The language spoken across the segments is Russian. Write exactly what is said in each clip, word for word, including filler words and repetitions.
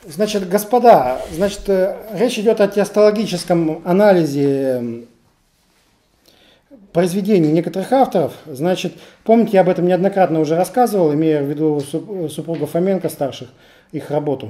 Значит, господа, значит, речь идет о теостологическом анализе произведений некоторых авторов. Значит, помните, я об этом неоднократно уже рассказывал, имея в виду супругов Фоменко старших, их работу.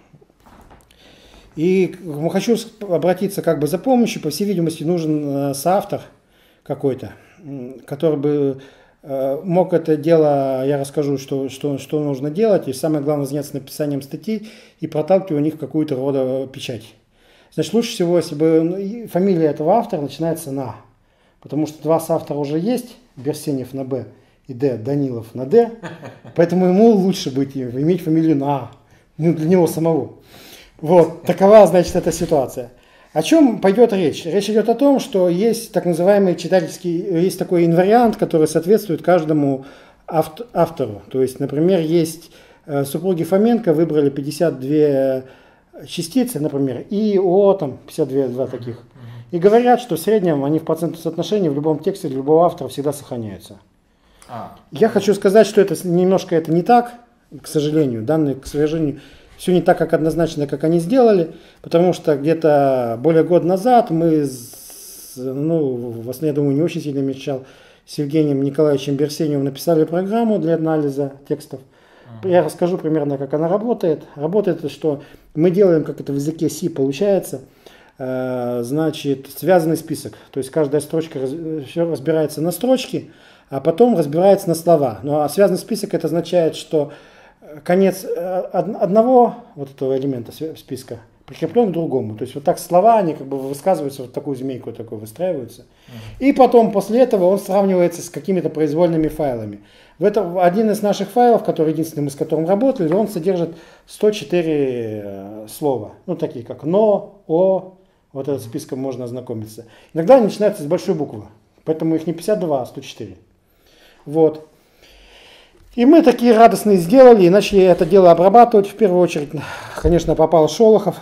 И хочу обратиться как бы за помощью. По всей видимости, нужен соавтор какой-то, который бы мог это дело, я расскажу, что, что, что нужно делать, и самое главное заняться написанием статей и проталкивать у них какую-то рода печать. Значит, лучше всего, если бы фамилия этого автора начинается на, потому что два соавтора уже есть, Берсенев на Б и Д, Данилов на Д, поэтому ему лучше быть, иметь фамилию на А, ну, для него самого. Вот, такова, значит, эта ситуация. О чем пойдет речь? Речь идет о том, что есть так называемый читательский, есть такой инвариант, который соответствует каждому автору. То есть, например, есть супруги Фоменко, выбрали пятьдесят две частицы, например, и О, там пятьдесят два таких. И говорят, что в среднем они в процентном соотношении в любом тексте любого автора всегда сохраняются. А. Я хочу сказать, что это немножко это не так, к сожалению. Данные, к сожалению, все не так, как однозначно, как они сделали, потому что где-то более года назад мы, ну, в основном, я думаю, не очень сильно мечтал, с Евгением Николаевичем Берсеневым написали программу для анализа текстов. Uh-huh. Я расскажу примерно, как она работает. Работает, что мы делаем, как это в языке C получается, э, значит, связанный список. То есть каждая строчка раз, все разбирается на строчки, а потом разбирается на слова. Ну, а связанный список это означает, что конец одного вот этого элемента списка прикреплен к другому. То есть вот так слова, они как бы высказываются, вот такую змейку такую выстраиваются. Uh-huh. И потом после этого он сравнивается с какими-то произвольными файлами. В этом, один из наших файлов, который единственный мы с которым работали, он содержит сто четыре слова. Ну такие как «но», «о». Вот этот списком можно ознакомиться. Иногда они начинаются с большой буквы. Поэтому их не пятьдесят два, а сто четыре. Вот. И мы такие радостные сделали и начали это дело обрабатывать. В первую очередь, конечно, попал Шолохов.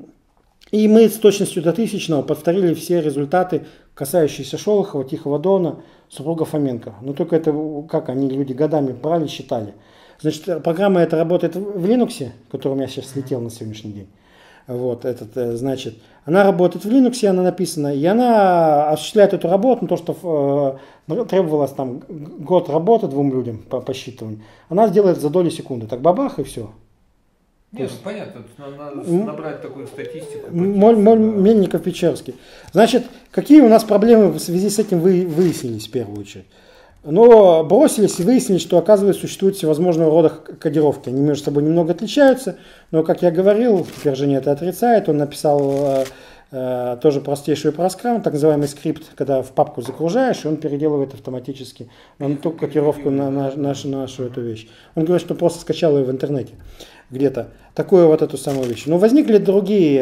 И мы с точностью до тысячного повторили все результаты, касающиеся Шолохова, Тихого Дона, супруга Фоменко. Но только это, как они, люди годами брали, считали. Значит, программа эта работает в Linux, который у меня сейчас слетел на сегодняшний день. Вот, этот, значит, она работает в Linux, она написана, и она осуществляет эту работу, ну, то, что э, требовалось там год работы двум людям по посчитыванию, она сделает за доли секунды, так бабах и все. Нет, ну, понятно, надо набрать такую статистику. Моль, моль, Мельников-Печерский. Значит, какие у нас проблемы в связи с этим вы, выяснились в первую очередь? Но бросились и выяснили, что, оказывается, существуют всевозможного рода кодировки. Они между собой немного отличаются, но, как я говорил, теперь Женя это отрицает, он написал э, э, тоже простейшую проскрам, так называемый скрипт, когда в папку загружаешь, и он переделывает автоматически на ту кодировку на, на, на нашу, нашу эту вещь. Он говорит, что просто скачал ее в интернете где-то, такую вот эту самую вещь. Но возникли другие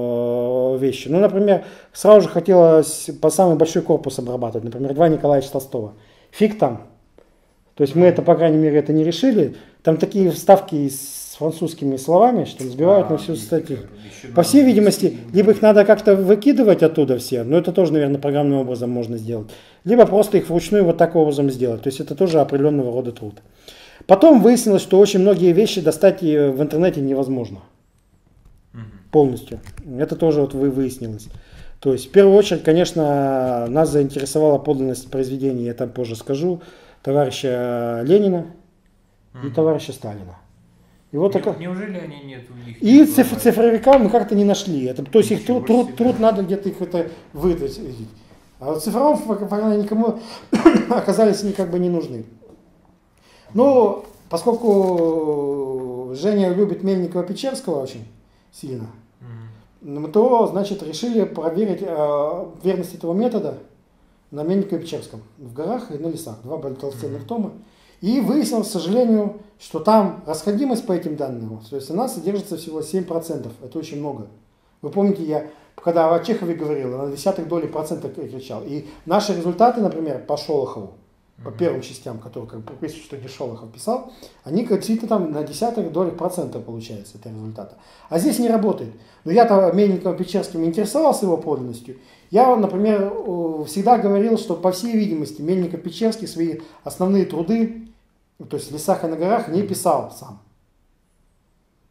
э, вещи. Ну, например, сразу же хотелось по самый большой корпус обрабатывать, например, Льва Николаевича Толстого. Фиг там. То есть мы это, по крайней мере, это не решили. Там такие вставки с французскими словами, что сбивают а, на всю статью. По всей видимости, либо их надо как-то выкидывать оттуда все, но это тоже, наверное, программным образом можно сделать. Либо просто их вручную вот таким образом сделать. То есть это тоже определенного рода труд. Потом выяснилось, что очень многие вещи достать в интернете невозможно. Полностью. Это тоже вот выяснилось. То есть, в первую очередь, конечно, нас заинтересовала подлинность произведений, я там позже скажу, товарища Ленина и mm-hmm. товарища Сталина. И вот Не, так... Неужели они нет у них? И циф- цифровика мы как-то не нашли. Это, то есть, их труд, труд, труд надо где-то их это выдать. А вот цифровом пока никому оказались они как бы не нужны. Но поскольку Женя любит Мельникова-Печерского очень сильно, то, значит, решили проверить э, верность этого метода на Мельниково-Печерском в горах и на лесах. Два толстенных тома. И выяснилось, к сожалению, что там расходимость по этим данным, то есть она содержится всего семь процентов. Это очень много. Вы помните, я когда о Чехове говорил, на десятых доли процента кричал. И наши результаты, например, по Шолохову, по первым частям, которые, как бы, что не Шолохов писал, они какие-то там на десятых долях процента получается это результата. А здесь не работает. Но я-то Мельниковым-Печерским интересовался его подлинностью. Я, например, всегда говорил, что по всей видимости Мельников-Печерский свои основные труды, то есть в лесах и на горах, не писал сам.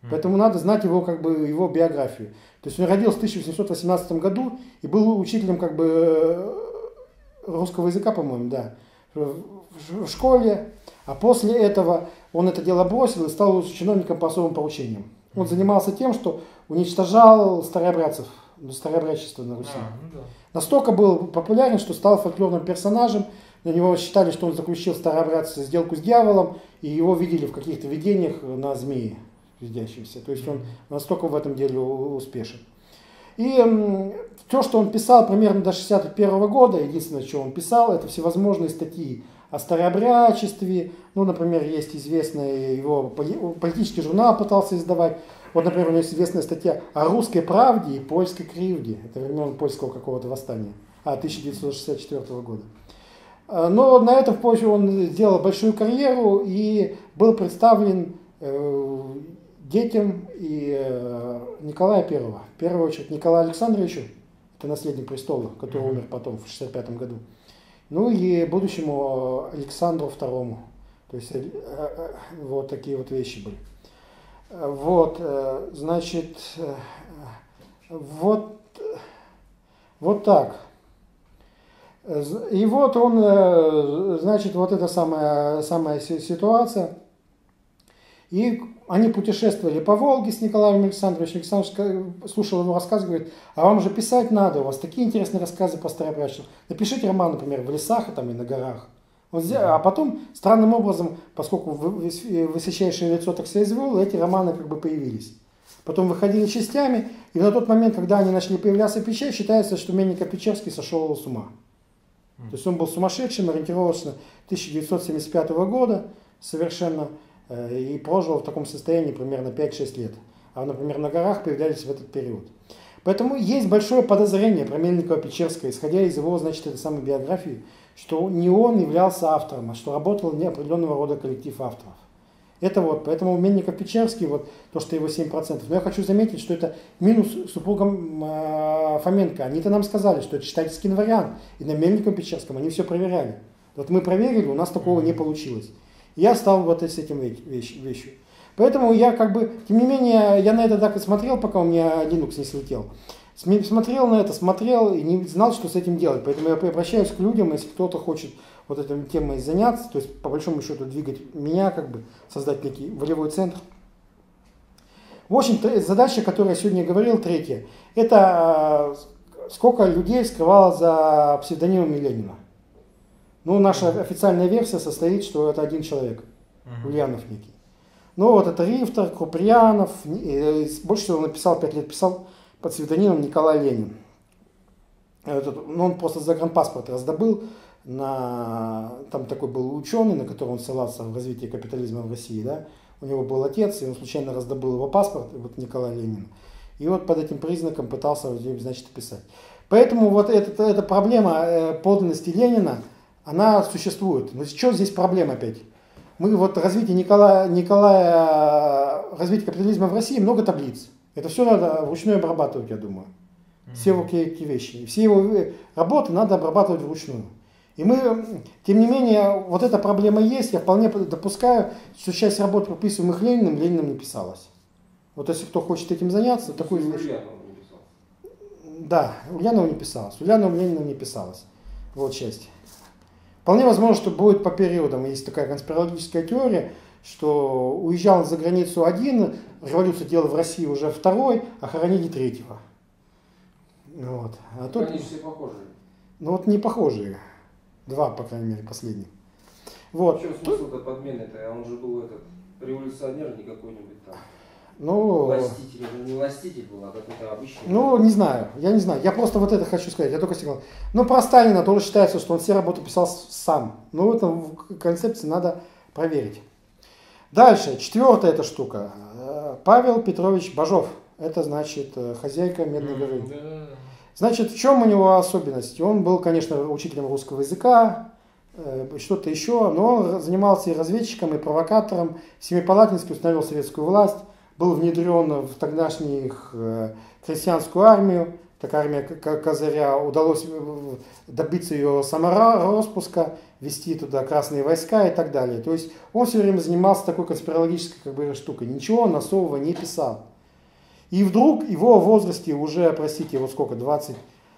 Поэтому надо знать его, как бы, его биографию. То есть он родился в тысяча восемьсот восемнадцатом году и был учителем как бы русского языка, по-моему, да, в школе. А после этого он это дело бросил и стал чиновником по особым поручениям. Он занимался тем, что уничтожал старообрядцев, старообрядчество на Руси. А, ну да. Настолько был популярен, что стал фольклорным персонажем. На него считали, что он заключил старообрядцы сделку с дьяволом, и его видели в каких-то видениях на змеи видящиеся. То есть он настолько в этом деле успешен. И м, то, что он писал примерно до шестьдесят первого года, единственное, что он писал, это всевозможные статьи о старообрядчестве. Ну, например, есть известный его политический журнал пытался издавать. Вот, например, у него есть известная статья о русской правде и польской кривде. Это времен польского какого-то восстания. А, тысяча девятьсот шестьдесят четвёртого года. Но на этом позже он сделал большую карьеру и был представлен э, детям и э, Николая Первого. В первую очередь Николаю Александровичу, это наследник престола, который умер потом в шестьдесят пятом году. Ну и будущему Александру Второму. То есть э, э, вот такие вот вещи были. Вот, э, значит, э, вот, вот так. И вот он, значит, вот эта самая, самая ситуация. И они путешествовали по Волге с Николаем Александровичем. Александр слушал его рассказ, говорит, а вам же писать надо, у вас такие интересные рассказы по старообрядчеству. Напишите роман, например, в лесах там, и на горах. Он взял, а потом, странным образом, поскольку высочайшее лицо так себя извел, эти романы как бы появились. Потом выходили частями, и на тот момент, когда они начали появляться в Печерь, считается, что Мельников Печерский сошел с ума. То есть он был сумасшедшим, ориентировочно тысяча девятьсот семьдесят пятого года совершенно, э, и прожил в таком состоянии примерно пять-шесть лет. А, например, на горах появлялись в этот период. Поэтому есть большое подозрение про Мельникова Печерского, исходя из его, значит, этой самой биографии, что не он являлся автором, а что работал не определенного рода коллектив авторов. Это вот, поэтому Мельников Печерский, вот то, что его семь процентов. Но я хочу заметить, что это минус супругам э, Фоменко. Они-то нам сказали, что это читательский вариант. И на Мельниковом Печерском они все проверяли. Вот мы проверили, у нас такого не получилось. И я стал вот с этим вещь, вещью. Поэтому я как бы, тем не менее, я на это так и смотрел, пока у меня Linux не слетел. Смотрел на это, смотрел и не знал, что с этим делать. Поэтому я обращаюсь к людям, если кто-то хочет вот этой темой заняться, то есть по большому счету двигать меня, как бы создать некий волевой центр. В общем, задача, о которой я сегодня говорил, третья, это сколько людей скрывало за псевдонимами Ленина. Ну, наша официальная версия состоит, что это один человек, Ульянов некий. Ну, вот это Рифтер, Круприянов, больше всего он написал, пять лет писал под псевдонимом Николай Ленин. Этот, ну, он просто загранпаспорт раздобыл. На, там такой был ученый, на которого он ссылался в развитии капитализма в России, да? У него был отец, и он случайно раздобыл его паспорт, вот Николай Ленин. И вот под этим признаком пытался, значит, писать. Поэтому вот эта, эта проблема подлинности Ленина, она существует. Но что здесь проблема опять? Мы вот развитие Николая, Николая, развитие капитализма в России, много таблиц. Это все надо вручную обрабатывать, я думаю. Все его эти вещи. Все его работы надо обрабатывать вручную. И мы, тем не менее, вот эта проблема есть, я вполне допускаю, что часть работ, прописываемых Лениным, Лениным не писалась. Вот если кто хочет этим заняться, такой... Да, Ульянова не писалась, Ульянова Лениным не писалась. Вот часть. Вполне возможно, что будет по периодам. Есть такая конспирологическая теория, что уезжал за границу один, революцию делал в России уже второй, а хоронили третьего. Вот. А тут... Они все похожие. Ну вот не похожие. Два, по крайней мере, последних. Вот. В чем смысл-то подмены-то? Он же был этот революционер, не какой-нибудь там. Ну, властитель, не властитель был, а какой-то обычный. Ну, не знаю, я не знаю. Я просто вот это хочу сказать. Я только сказал. Ну, про Сталина тоже считается, что он все работы писал сам. Но в этом концепции надо проверить. Дальше, четвертая эта штука. Павел Петрович Бажов. Это значит хозяйка Медной горы. Значит, в чем у него особенность? Он был, конечно, учителем русского языка, что-то еще, но он занимался и разведчиком, и провокатором. В Семипалатинске установил советскую власть, был внедрен в тогдашних крестьянскую армию, такая армия Козыря, удалось добиться ее самораспуска, вести туда красные войска и так далее. То есть он все время занимался такой конспирологической как бы, штукой, ничего он особого не писал. И вдруг его в возрасте уже, простите, вот сколько, двадцать,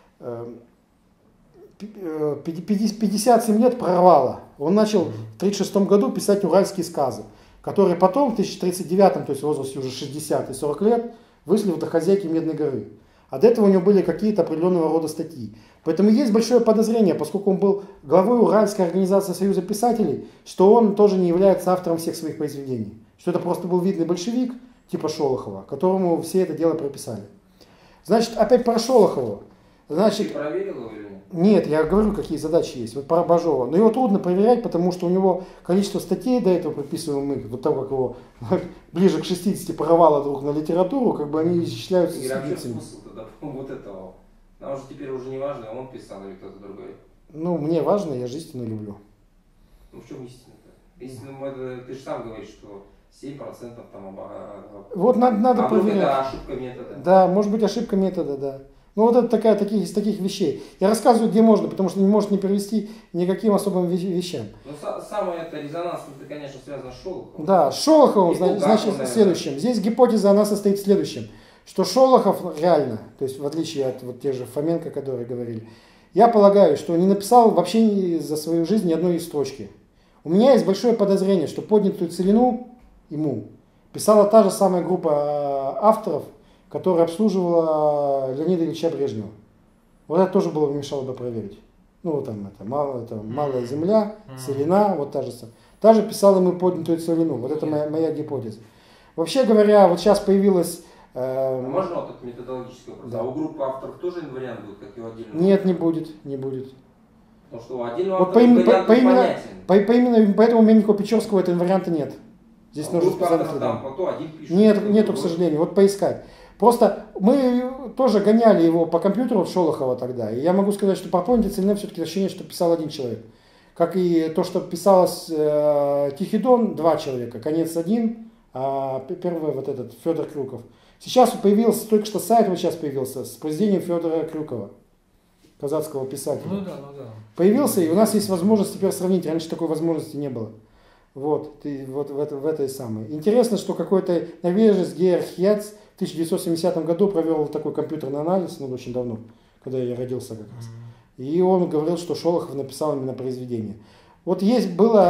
пятьдесят семь лет прорвало. Он начал в тридцать шестом году писать «Уральские сказы», которые потом в тысяча тридцать девятом, то есть в возрасте уже шестьдесят и сорок лет, вышли в «Хозяйки Медной горы». А до этого у него были какие-то определенного рода статьи. Поэтому есть большое подозрение, поскольку он был главой Уральской организации Союза писателей, что он тоже не является автором всех своих произведений. Что это просто был видный большевик, типа Шолохова, которому все это дело прописали. Значит, опять про Шолохова. Значит, ты проверил его или нет? Нет, я говорю, какие задачи есть. Вот про Бажова. Но его трудно проверять, потому что у него количество статей до этого приписываемых, вот того, как его ближе к шестидесяти порвало вдруг на литературу, как бы они исчисляются с единицами. смысл тогда вот этого? Нам же теперь уже не важно, он писал или кто-то другой. Ну, мне важно, я же истину люблю. Ну, в чем истина-то? Истину, это, ты же сам говоришь, что семь процентов там об... Вот надо, надо а проверять. это ошибка метода. Да, может быть ошибка метода, да. Ну вот это такая, таких, из таких вещей. Я рассказываю, где можно, потому что не может не привести никаким особым вещам. Ну, самое это резонансное, это, конечно, связано с Шолоховым. Да, с Шолоховым, значит, Булгаковым, значит следующем. Здесь гипотеза, она состоит в следующем. Что Шолохов реально, то есть в отличие от вот тех же Фоменко, которые говорили, я полагаю, что не написал вообще за свою жизнь ни одной строчки. У меня есть большое подозрение, что поднятую целину ему писала та же самая группа авторов, которая обслуживала Леонида Ильича Брежнева. Вот это тоже было мешало бы проверить. Ну, вот там это, мало, это «Малая земля», «Целина», вот та же самая. Та же писала ему поднятую целину. Вот это моя, моя гипотеза. Вообще говоря, вот сейчас появилась... Э, Можно вот этот методологический вопрос? Да. А у группы авторов тоже вариант будет, как и у отдельного? Нет, не будет, не будет. Потому что у отдельного вот автора по, вариант по, по, именно, по, по именно поэтому у Мельникова Печорского этого варианта нет. Здесь а нужно специально там, то один пишет, Нет, нету, к сожалению. Вот поискать. Просто мы тоже гоняли его по компьютеру Шолохова тогда. И я могу сказать, что по поднятой целине все-таки ощущение, что писал один человек. Как и то, что писалось э, Тихий Дон, два человека. Конец один, а первый вот этот Федор Крюков. Сейчас появился, только что сайт вот сейчас появился с произведением Федора Крюкова, казацкого писателя. Ну да, ну да. Появился, и у нас есть возможность теперь сравнить. Раньше такой возможности не было. Вот, ты, вот в, это, в этой самой. Интересно, что какой-то норвежец Георг Хьяц в тысяча девятьсот семидесятом году провел такой компьютерный анализ, ну, очень давно, когда я родился как раз. И он говорил, что Шолохов написал именно произведение. Вот есть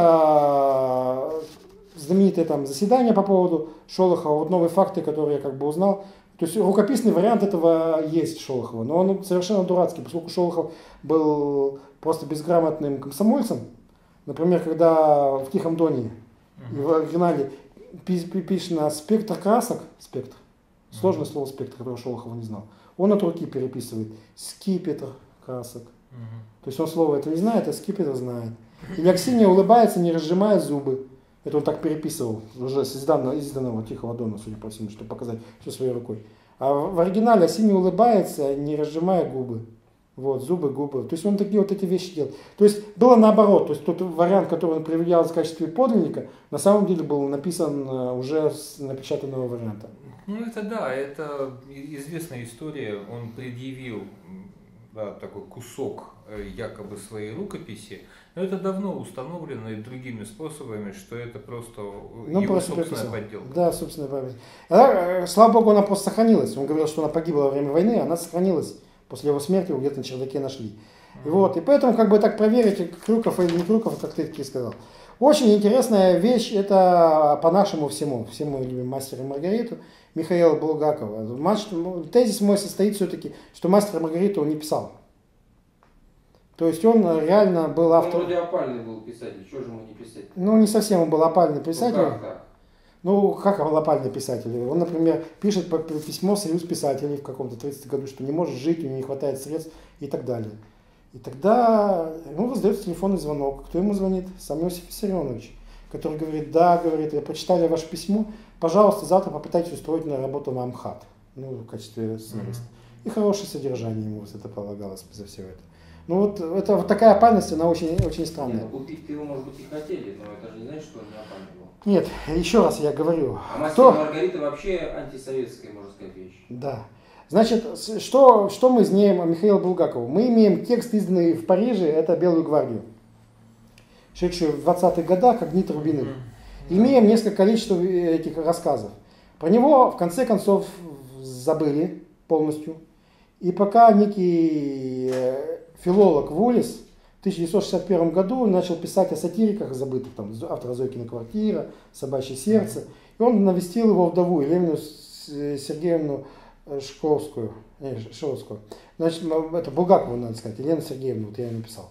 было знаменитое там заседание по поводу Шолохова, вот новые факты, которые я как бы узнал. То есть рукописный вариант этого есть Шолохова, но он совершенно дурацкий, поскольку Шолохов был просто безграмотным комсомольцем. Например, когда в Тихом Доне uh-huh. в оригинале пишет на спектр красок, спектр, uh-huh. сложное слово спектр, которого Шолохов не знал, он от руки переписывает скипетр красок. Uh-huh. То есть он слово это не знает, а скипетр знает. Или Аксинья улыбается, не разжимая зубы. Это он так переписывал уже с изданного, изданного Тихого Дона, судя по всему, чтобы показать все своей рукой. А в оригинале Аксинья улыбается, не разжимая губы. Вот, зубы, губы. То есть он такие вот эти вещи делал. То есть было наоборот. То есть тот вариант, который он проверял в качестве подлинника, на самом деле был написан уже с напечатанного варианта. Ну это да, это известная история. Он предъявил да, такой кусок якобы своей рукописи. Но это давно установлено и другими способами, что это просто ну, его просто собственная подделка. Да, собственная память. А, слава богу, она просто сохранилась. Он говорил, что она погибла во время войны, она сохранилась. После его смерти его где-то на чердаке нашли. И, вот, и поэтому как бы так проверить, Крюков или не Крюков, как ты таки сказал. Очень интересная вещь, это по нашему всему, всему любим «Мастер и Маргариту» Михаила Булгакова. Тезис мой состоит все-таки, что «Мастер и Маргариту» он не писал. То есть он реально был автором. Он вроде опальный был писатель, чего же ему не писать? Ну не совсем он был опальный писатель. Ну как так? Ну, как лопальный писатель? Он, например, пишет письмо в Союз писателей в каком-то тридцатом году, что не может жить, у него не хватает средств и так далее. И тогда ему раздается телефонный звонок. Кто ему звонит? Сам Иосиф Виссарионович, который говорит, да, говорит, я прочитали ваше письмо, пожалуйста, завтра попытайтесь устроить на работу в Амхат, ну, в качестве сценариста. И хорошее содержание ему это полагалось за все это. Ну вот, это вот такая опальность, она очень, очень странная. Нет, ну, купить его, может быть, и хотели, но это же не значит, что он не опальный был. Нет, еще раз я говорю. А «Мастер кто... и Маргарита» вообще антисоветская, можно сказать, вещь. Да. Значит, что, что мы знаем о Михаиле Булгакове? Мы имеем текст, изданный в Париже, это «Белую гвардию», шедшую в двадцатых годах, как дни Турбиных. Имеем несколько количества этих рассказов. Про него, в конце концов, забыли полностью. И пока некий филолог Вулис в тысяча девятьсот шестьдесят первом году начал писать о сатириках забытых, там, автора «Зойкина квартира», «Собачье сердце», и он навестил его вдову Елену Сергеевну Шкловскую, не, Шиловскую. Значит, это Булгакову, надо сказать, Елена Сергеевна, вот я ее написал.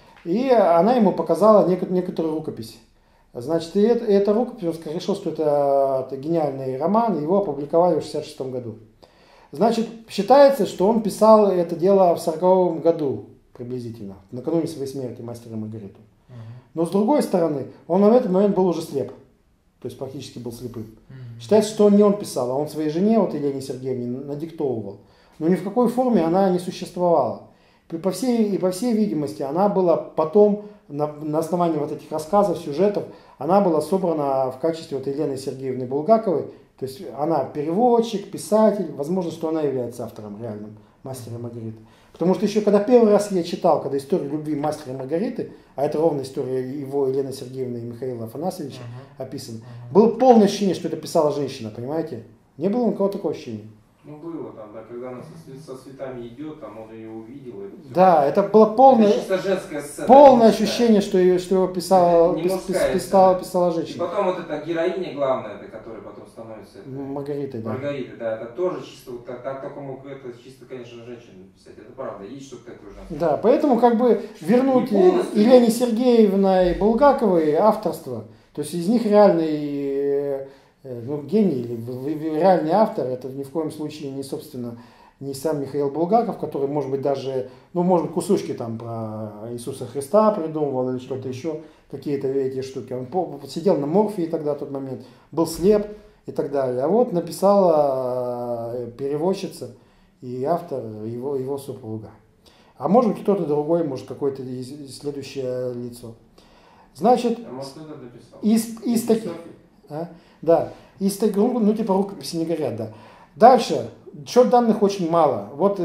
И она ему показала некоторую рукопись. Значит, и это, эта рукопись, он решил, что это, это гениальный роман, его опубликовали в шестьдесят шестом году. Значит, считается, что он писал это дело в сороковом году приблизительно, накануне своей смерти, «Мастера и Маргариту». Но с другой стороны, он на этот момент был уже слеп, то есть практически был слепым. Считается, что не он писал, а он своей жене, вот Елене Сергеевне, надиктовывал. Но ни в какой форме она не существовала. И по всей, и по всей видимости, она была потом, на, на основании вот этих рассказов, сюжетов, она была собрана в качестве вот Елены Сергеевны Булгаковой. То есть она переводчик, писатель, возможно, что она является автором реальным «Мастера и Маргариты». Потому что еще когда первый раз я читал, когда история любви «Мастера и Маргариты», а это ровно история его Елены Сергеевны и Михаила Афанасьевича uh-huh. описана, uh-huh. было полное ощущение, что это писала женщина, понимаете? Не было никакого такого ощущения. Ну было там, да, когда она со, со цветами идет, там он ее увидел. Это да, это было полное, это женская сцена, полное ощущение, что, ее, что его писала, пис, пис, писала, писала женщина. И потом вот эта героиня главная, это, которая потом становится... Это, Маргаритой, да. Маргарита, да, это тоже чисто, вот, так, так только мог это чисто, конечно, женщина написать, это правда, есть что-то такое ужасное. Да, поэтому как бы вернуть Елене Сергеевне и Булгаковой авторство, то есть из них реальный... Ну, гений или реальный автор, это ни в коем случае не, собственно, не сам Михаил Булгаков, который, может быть, даже, ну, может быть, кусочки там про Иисуса Христа придумывал или что-то еще, какие-то эти штуки. Он сидел на морфии тогда, в тот момент, был слеп и так далее. А вот написала переводчица и автор его, его супруга. А может быть, кто-то другой, может, какое-то следующее лицо. Значит, а может, кто-то написал? из, из таких... А? Да, из таких, ну типа рукописи не горят, да. Дальше, счет данных очень мало. Вот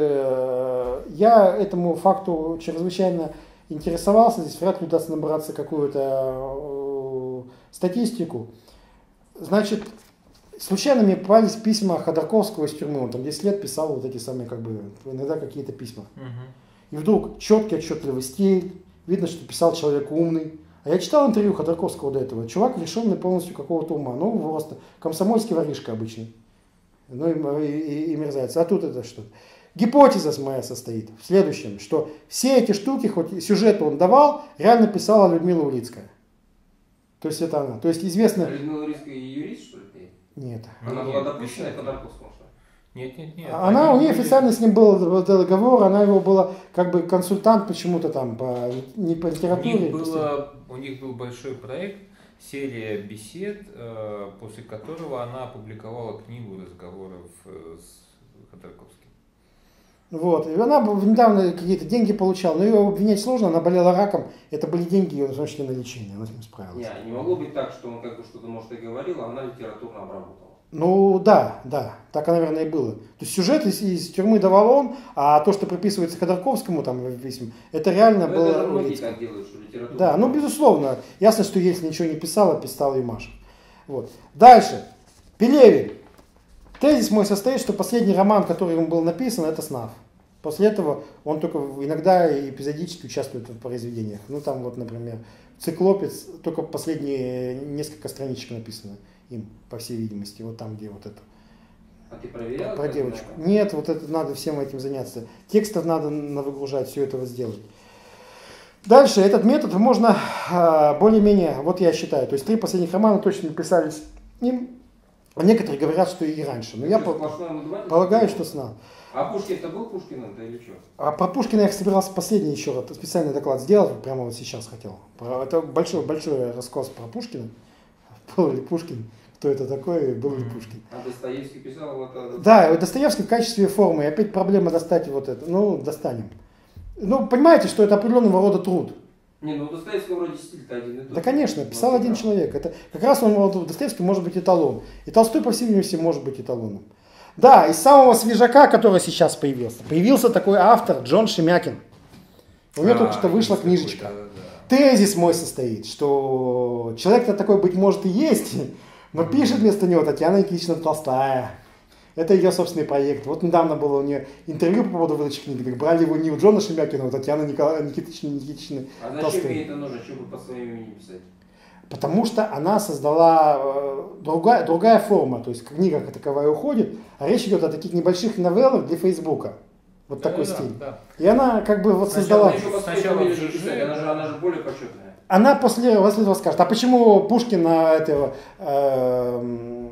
э, я этому факту чрезвычайно интересовался, здесь вряд ли удастся набраться какую-то э, статистику. Значит, случайно мне попались письма Ходорковского из тюрьмы, он там десять лет писал вот эти самые, как бы, иногда какие-то письма. И вдруг четкий, отчетливый стиль, видно, что писал человек умный. А я читал интервью Ходорковского до этого. Чувак лишенный полностью какого-то ума. Ну, просто комсомольский воришка обычный. Ну и, и, и мерзавец. А тут это что? Гипотеза моя состоит в следующем, что все эти штуки, хоть сюжет он давал, реально писала Людмила Улицкая. То есть это она. То есть известно... Людмила Улицкая юрист, что ли? Нет. Она была допущена к Ходорковскому, что ли? Нет, нет, нет. Она, у нее официально с ним был договор, она его была как бы консультант почему-то там, по, не по литературе. У них, было, у них был большой проект, серия бесед, после которого она опубликовала книгу разговоров с Ходорковским. Вот, и она недавно какие-то деньги получала, но ее обвинять сложно, она болела раком, это были деньги ее назначили на лечение, она с ним справилась. Не, не могло быть так, что он как бы что-то, может, и говорил, а она литературно обработала. Ну да, да, так, наверное, и было. То есть сюжет из, из тюрьмы давал он, а то, что приписывается Ходорковскому там в письме, это реально но было... Это многие так делают, что литература... Да, ну безусловно. Ясно, что если ничего не писала, писала и Маша. Вот. Дальше. Пелевин. Тезис мой состоит, что последний роман, который ему был написан, это «Снаф». После этого он только иногда эпизодически участвует в произведениях. Ну там вот, например, «Циклопец», только последние несколько страничек написано им, по всей видимости, вот там, где вот это. А ты проверял? Про девочку. Много? Нет, вот это надо всем этим заняться. Текстов надо выгружать, все это вот сделать. Дальше, этот метод можно более-менее, вот я считаю, то есть три последних романа точно написались им, а некоторые говорят, что и раньше. Но я по- полагаю, что «Сна». А Пушкин-то был Пушкиным-то или что? А про Пушкина я собирался последний еще раз специальный доклад сделать, прямо вот сейчас хотел. Это большой, большой рассказ про Пушкина. Был ли Пушкин, кто это такой, был ли Пушкин. А Достоевский писал вот это? Да, Достоевский в качестве формы, и опять проблема достать вот это, ну, достанем. Ну, понимаете, что это определенного рода труд. Не, ну Достоевский вроде стиль-то один и тот. Да, конечно, писал ну, один да. человек. Это как раз он, Достоевский может быть эталон. И Толстой, по всей видимости, может быть эталоном. Да, из самого свежака, который сейчас появился, появился такой автор Джон Шемякин. У него А, только что вышла есть такой, книжечка. да, да, Тезис мой состоит, что человек-то такой, быть может, и есть, но пишет вместо него Татьяна Никитична Толстая. Это ее собственный проект. Вот недавно было у нее интервью по поводу выдачи книги. Так брали его не у Джона Шемякина, а у Татьяны Никола... Никитичны, Никитичны А зачем Толстой. ей это нужно, чтобы под своим именем писать? Потому что она создала э, другая, другая форма, то есть книга как таковая уходит, а речь идет о таких небольших новеллах для Фейсбука. Вот да, такой да, стиль. да. И она как бы вот создала... Она еще под своей Сначала фамилией в ЖЖ, писать, она же, она же более почетная. Она после, после этого скажет, а почему Пушкин а, этого, э,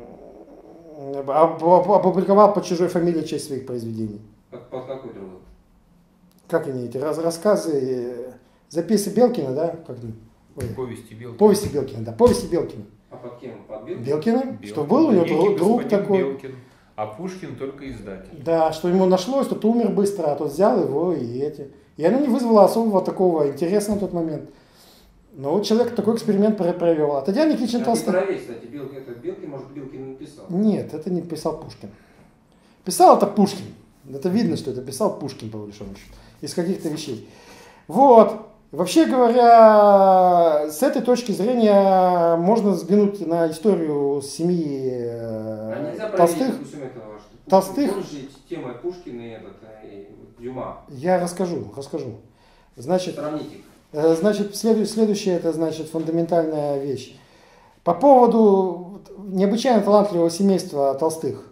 опубликовал под чужой фамилией часть своих произведений? Под, под какой другой? Как они эти раз, рассказы, записи Белкина, да? Как, ой, Повести Белкина. повести Белкина, да, повести Белкина. А под кем? Под Белкин? Белкина, Белкин. что был у него Некий друг, друг господин такой. Белкин, а Пушкин только издатель. Да, что ему нашлось, тот умер быстро, а тот взял его и эти. И оно не вызвало особого такого интереса на тот момент. Но вот человек такой эксперимент провел. А Татьяна Никитична А Толстая... проверь, кстати, Белкин, это Белкин, может, Белкин написал. Нет, это не писал Пушкин. Писал это Пушкин. Это видно, что это писал Пушкин, по большому счету. Из каких-то вещей. Вот. Вообще говоря, с этой точки зрения можно взглянуть на историю семьи э, А нельзя проверить, Толстых. допустим, этого, что Толстых. он же темой Пушкина и, этот, и Дюма. Я расскажу, расскажу. Значит, Сравните их. э, значит следу- следующее, это значит фундаментальная вещь. По поводу необычайно талантливого семейства Толстых.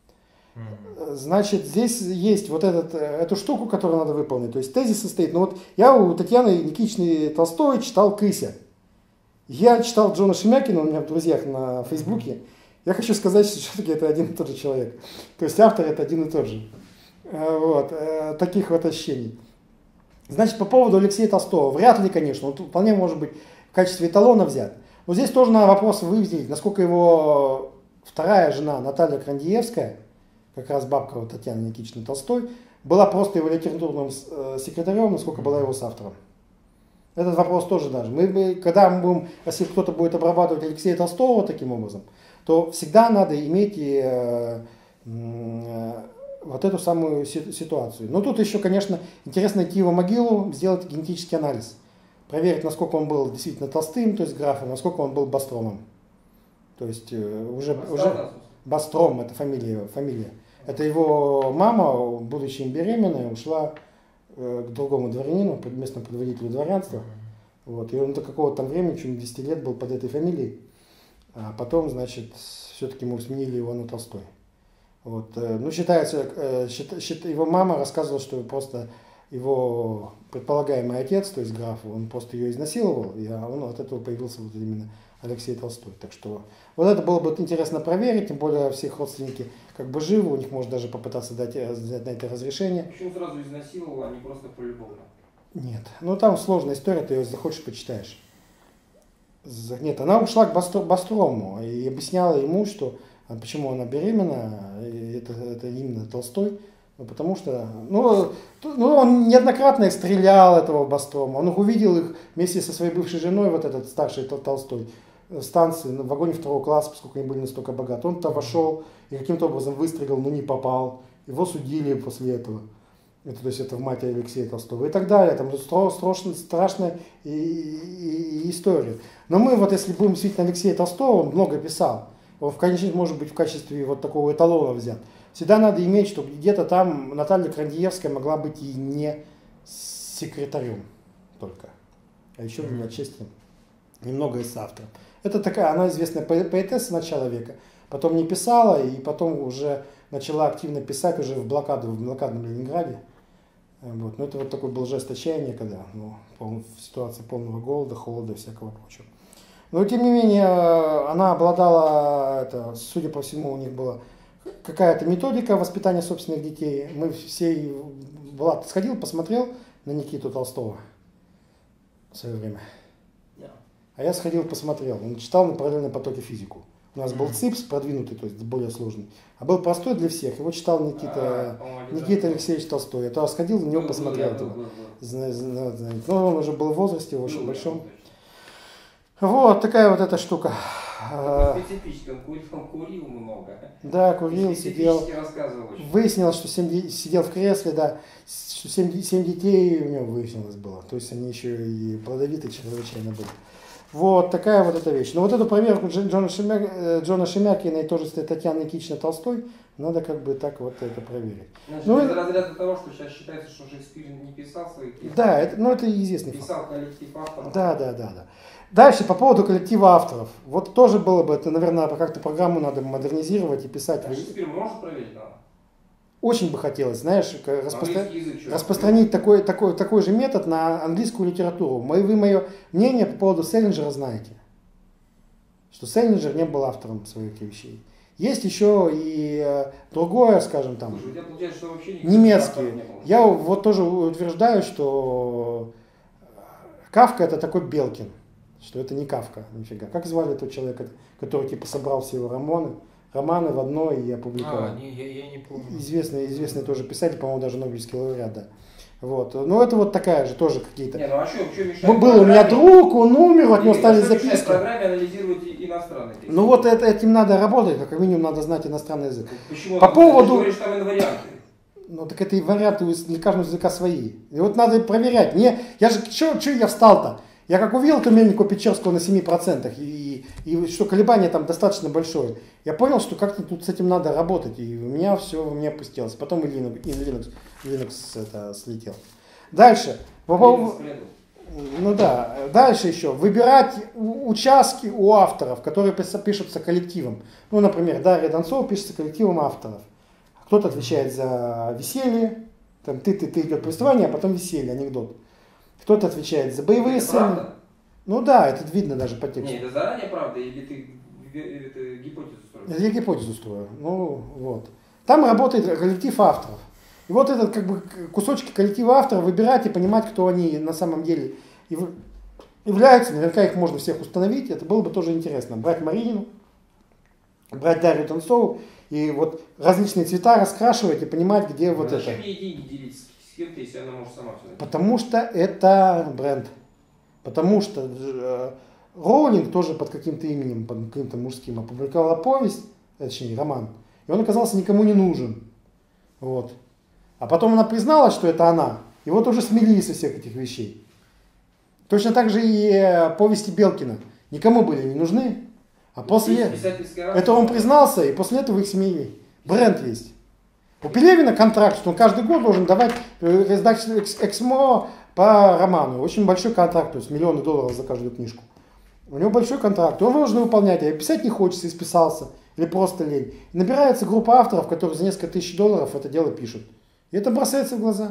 Значит, здесь есть вот этот, эту штуку, которую надо выполнить. То есть тезис состоит. Ну вот я у Татьяны Никитичны Толстой читал «Кыся». Я читал Джона Шемякина, у меня в друзьях на Фейсбуке. Я хочу сказать, что все-таки это один и тот же человек. То есть автор это один и тот же. Вот. Таких вот ощущений. Значит, по поводу Алексея Толстого. Вряд ли, конечно. Он вполне может быть в качестве эталона взят. Но здесь тоже надо вопрос выяснить, насколько его вторая жена Наталья Крандиевская, как раз бабка вот Татьяны Никитичны Толстой, была просто его литературным секретарем, насколько была его соавтором. Этот вопрос тоже даже. Мы, мы, когда мы будем, если кто-то будет обрабатывать Алексея Толстого таким образом, то всегда надо иметь и, э, э, вот эту самую ситуацию. Но тут еще, конечно, интересно идти его могилу, сделать генетический анализ. Проверить, насколько он был действительно толстым, то есть графом, насколько он был бастромом. То есть э, уже, уже Бастром, это фамилия, фамилия. Это его мама, будучи беременной, ушла э, к другому дворянину, местному предводителю дворянства. Вот, и он до какого-то там времени, чуть не десять лет, был под этой фамилией. А потом, значит, все-таки мы сменили его на Толстой. Вот, э, ну, считается, э, счит, счит, его мама рассказывала, что просто его предполагаемый отец, то есть граф, он просто ее изнасиловал, и он от этого появился вот именно Алексей Толстой. Так что вот это было бы интересно проверить, тем более все их родственники как бы живы, у них можно даже попытаться дать, дать на это разрешение. Почему сразу изнасиловал, а не просто полюбовно? Нет, ну там сложная история, ты ее захочешь, почитаешь. Нет, она ушла к Бастро, Бастрому и объясняла ему, что почему она беременна, и это, это именно Толстой. Ну, потому что, ну, ну, он неоднократно их стрелял, этого Бастрома. Он их увидел их вместе со своей бывшей женой, вот этот старший Толстой, в станции, в вагоне второго класса, поскольку они были настолько богаты. Он-то вошел и каким-то образом выстрелил, но не попал. Его судили после этого. Это, то есть это в матери Алексея Толстого и так далее. Там страшная, страшная и, и, и история. Но мы вот, если будем смотреть на Алексея Толстого, он много писал. Он в конечном может быть в качестве вот такого эталона взят. Всегда надо иметь, чтобы где-то там Наталья Крандиевская могла быть и не секретарем только, а еще mm-hmm. отчасти немного и с автором. Это такая, она известная поэтесса начала века, потом не писала и потом уже начала активно писать уже в блокаду, в блокадном Ленинграде. Вот. Но это вот такой был жест отчаяния, когда ну, пол, в ситуации полного голода, холода и всякого прочего. Но тем не менее, она обладала, это, судя по всему, у них была какая-то методика воспитания собственных детей. Мы все, Влад, сходил, посмотрел на Никиту Толстого в свое время. Yeah. А я сходил, посмотрел. Он читал на параллельном потоке физику. У нас был ЦИПС продвинутый, то есть более сложный. А был простой для всех. Его читал Никита, а, Никита Алексеевич Толстой. Я тогда сходил, на него был, посмотрел. Был, был, был, был. Ну, он уже был в возрасте, в очень был, большом. Вот такая вот эта штука. Такой специфический, он курил, он курил много. Да, курил, сидел. Рассказывал очень. Выяснилось, что семь, сидел в кресле, да, что семь, семь детей у него выяснилось было. То есть они еще и плодовитые чрезвычайно были. Вот такая вот эта вещь. Но вот эту проверку Джона, Шемя... Джона Шемякина и тоже Татьяны Никитичны Толстой, надо как бы так вот это проверить. Значит, ну, из разряда того, что сейчас считается, что Шекспир не писал своих пьес. Да, это, ну это известный факт. Писал коллектив авторов. Да, да, да, да. Дальше по поводу коллектива авторов. Вот тоже было бы, это, наверное, как-то программу надо модернизировать и писать. А Шекспир может проверить, да? Очень бы хотелось, знаешь, распро... язык, распространить такой, такой, такой же метод на английскую литературу. Вы, вы мое мнение по поводу Селлинджера знаете. Что Селлинджер не был автором своих вещей. Есть еще и э, другое, скажем, там, Слушай, у тебя получается, что вообще немецкие. Я вот тоже утверждаю, что Кафка это такой Белкин. Что это не Кафка, нифига. Как звали этого человека, который типа собрал все его романы, романы в одно и опубликовал? А, не, я, я не помню. Известный, известный тоже писатель, по-моему, даже Нобелевский лауреат, да. Вот. Но это вот такая же тоже какие-то. Не, ну а что, что мешает? Ну, был у меня друг, он умер, от него стали записки. В программе анализировать иностранные тексты. Ну вот это, этим надо работать, как минимум надо знать иностранный язык. Почему? По Ты поводу... говоришь, там и варианты. Ну так это и варианты для каждого языка свои. И вот надо проверять. Мне, я же, что я встал-то? Я как увидел эту мельнику Печерского на семи процентах, и, и, и что колебание там достаточно большое, я понял, что как-то тут с этим надо работать, и у меня все, у меня опустилось. Потом и Linux, и Linux, Linux это, слетел. Дальше. Ну да, дальше еще. Выбирать участки у авторов, которые пишутся коллективом. Ну, например, Дарья Донцова пишется коллективом авторов. Кто-то отвечает за веселье, там ты-ты-ты идет повествование, а потом веселье, анекдот. Кто-то отвечает за боевые это сцены. Правда? Ну да, это видно даже по тексту. Нет, это заранее правда, или ты это гипотезу строишь? Я гипотезу строю. Ну вот. Там работает коллектив авторов. И вот этот как бы кусочки коллектива авторов выбирать и понимать, кто они на самом деле являются. Наверняка их можно всех установить. Это было бы тоже интересно. Брать Маринину, брать Дарью Донцову и вот различные цвета раскрашивать и понимать, где вот это. Зачем ей деньги делить с кем-то, если она может сама все? Потому что это бренд. Потому что э, Роулинг тоже под каким-то именем, под каким-то мужским опубликовала повесть, точнее роман, и он оказался никому не нужен. Вот. А потом она призналась, что это она, и вот уже смирились со всех этих вещей. Точно так же и э, повести Белкина никому были не нужны, а после этого он признался, и после этого их смирили. Бренд есть. У Пелевина контракт, что он каждый год должен давать издательству Эксмо по роману. Очень большой контракт, то есть миллионы долларов за каждую книжку. У него большой контракт, он должен выполнять, а писать не хочется, исписался, или просто лень. И набирается группа авторов, которые за несколько тысяч долларов это дело пишут. И это бросается в глаза.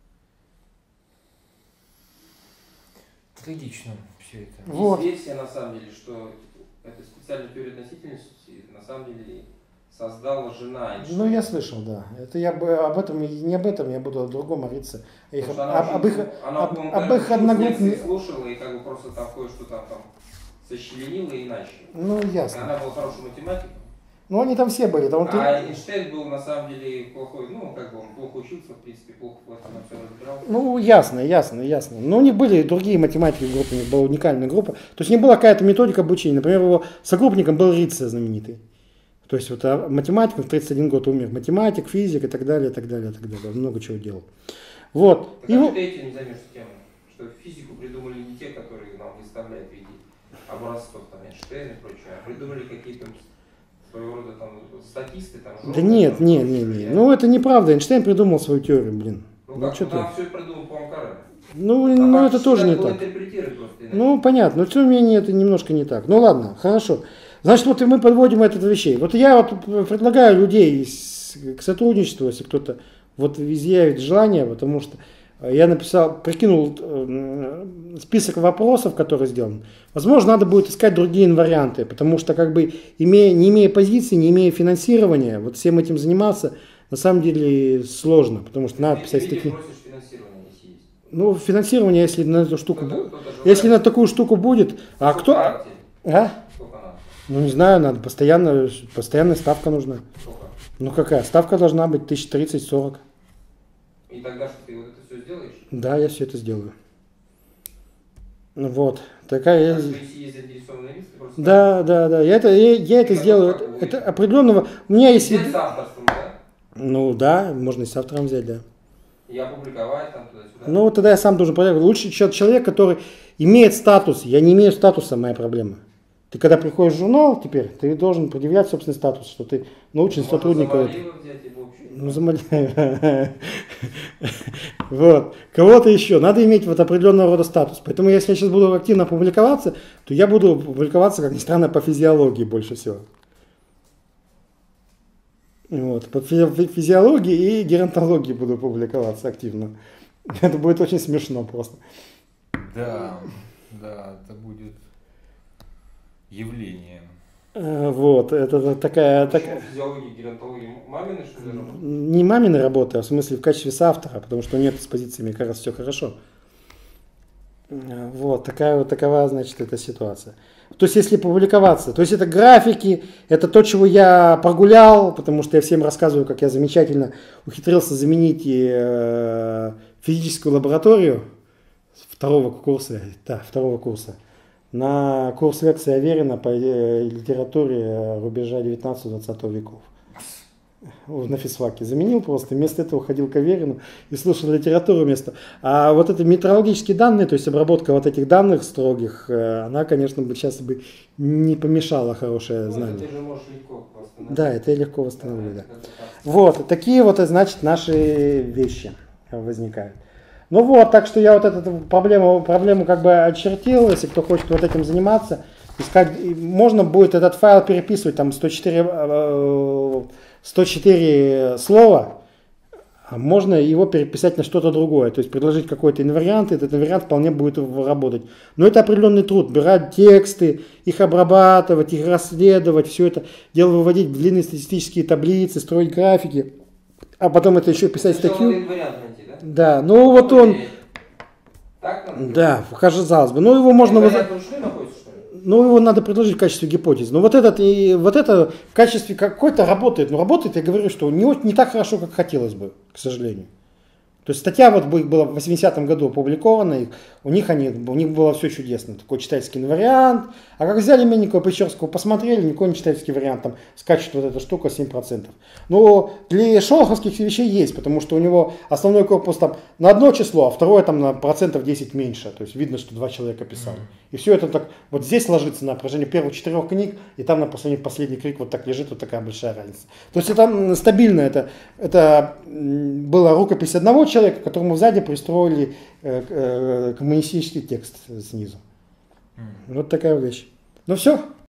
Трагично все это. Вот. Есть версия, на самом деле, что это специальная теория относительности, на самом деле создала жена Эйнштейна. Ну, я слышал, да. Это я бы об этом, не об этом, я буду о другом молиться. Их, об, она об, очень, их, она, об, об, об их одногруппниках. слушала и как бы просто там кое-что там, там сочленила иначе. Ну, ясно. Она была хорошим математиком. Ну, они там все были. Там а ты... Эйнштейн был на самом деле плохой, ну, как бы он плохо учился, в принципе, плохо в этом все разбирал. Ну, ясно, ясно, ясно. Но у них были и другие математики в группе, у них была уникальная группа. То есть не была какая-то методика обучения. Например, его согруппником был Рице знаменитый. То есть вот математик, в тридцать один год умер. Математик, физик и так далее, и так далее, и так далее. Много чего делал. Вот. Так и а вот... ты этим не займешься темой? Что физику придумали не те, которые нам выставляют в виде образцов, там, Эйнштейн и прочее, а придумали какие-то своего рода там статисты. Там, да нет, там, нет, нет, нет. Ну это неправда. Эйнштейн придумал свою теорию, блин. Ну, ну как, что там ты? все придумал Пуанкаре. Ну, а ну это тоже не так. Ну, понятно, но тем не менее это немножко не так. Ну ладно, хорошо. Значит, вот и мы подводим это вещей. Вот я вот предлагаю людей к сотрудничеству, если кто-то вот изъявит желание, потому что я написал, прикинул список вопросов, которые сделаны. Возможно, надо будет искать другие варианты, потому что, как бы, имея, не имея позиции, не имея финансирования, вот всем этим заниматься на самом деле сложно, потому что надо писать статьи. Ну, финансирование, если на эту штуку, если на такую штуку будет, а кто? А? Ну, не знаю, надо постоянно, постоянная ставка нужна. Сколько? Ну, какая? Ставка должна быть тысяч тридцать-сорок. И тогда что, ты вот это все сделаешь? Да, я все это сделаю. Ну вот, такая... А что, если есть заинтересованные лица, просто... Да, да, да, я это, я, я это сделаю, это, это определенного... У меня есть... Взять с авторством, да? Ну да, можно и с автором взять, да. И опубликовать там туда-сюда. Ну вот тогда я сам должен проверить. Лучше человек, который имеет статус. Я не имею статуса, моя проблема. Ты когда приходишь в журнал теперь, ты должен предъявлять собственный статус, что ты научный сотрудник. Ну, замаляю. Вот. Кого-то еще. Надо иметь вот определенного рода статус. Поэтому если я сейчас буду активно публиковаться, то я буду публиковаться, как ни странно, по физиологии больше всего. Вот. По физиологии и геронтологии буду публиковаться активно. Это будет очень смешно просто. Да, да, это будет явление. Вот, это такая... такая... Физиология, геронтология, мамины что ли работы? Не мамины работы, а в смысле в качестве соавтора, потому что нет с позициями как раз все хорошо. Вот, такая вот такова, значит, эта ситуация. То есть, если публиковаться, то есть это графики, это то, чего я прогулял, потому что я всем рассказываю, как я замечательно ухитрился заменить э, физическую лабораторию второго курса, да, второго курса на курс лекции Аверина по литературе рубежа девятнадцатого-двадцатого веков. На физфаке заменил просто, вместо этого ходил к Аверину и слушал литературу вместо. А вот это метрологические данные, то есть обработка вот этих данных строгих, она, конечно, бы сейчас бы не помешала хорошее ну, знание. Это же можешь легко восстановить. Да, это я легко восстановлю, да. Вот, такие вот, значит, наши вещи возникают. Ну вот, так что я вот эту проблему, проблему как бы очертил, если кто хочет вот этим заниматься, искать, можно будет этот файл переписывать, там сто четыре, сто четыре слова, а можно его переписать на что-то другое, то есть предложить какой-то инвариант, и этот инвариант вполне будет работать. Но это определенный труд, брать тексты, их обрабатывать, их расследовать, все это дело выводить в длинные статистические таблицы, строить графики, а потом это еще писать статью. Да, ну вот он, так надо? Да, казалось бы, ну его можно, воз... ну его надо предложить в качестве гипотезы. Но вот этот и вот это в качестве какой-то работает, но работает, я говорю, что не, не так хорошо, как хотелось бы, к сожалению. То есть статья вот была в восьмидесятом году опубликована, у них, они, у них было все чудесно, такой читательский вариант. А как взяли Мельникова, Печерского, посмотрели, никакой не читательский вариант, там скачет вот эта штука семь процентов. Но для шолоховских вещей есть, потому что у него основной корпус там на одно число, а второе там на процентов десять меньше. То есть видно, что два человека писали. И все это так вот здесь ложится на протяжении первых четырех книг, и там на последний, последний крик вот так лежит, вот такая большая разница. То есть это стабильно, это, это была рукопись одного человека, которому сзади пристроили э, э, коммунистический текст снизу. Вот такая вещь. Ну все.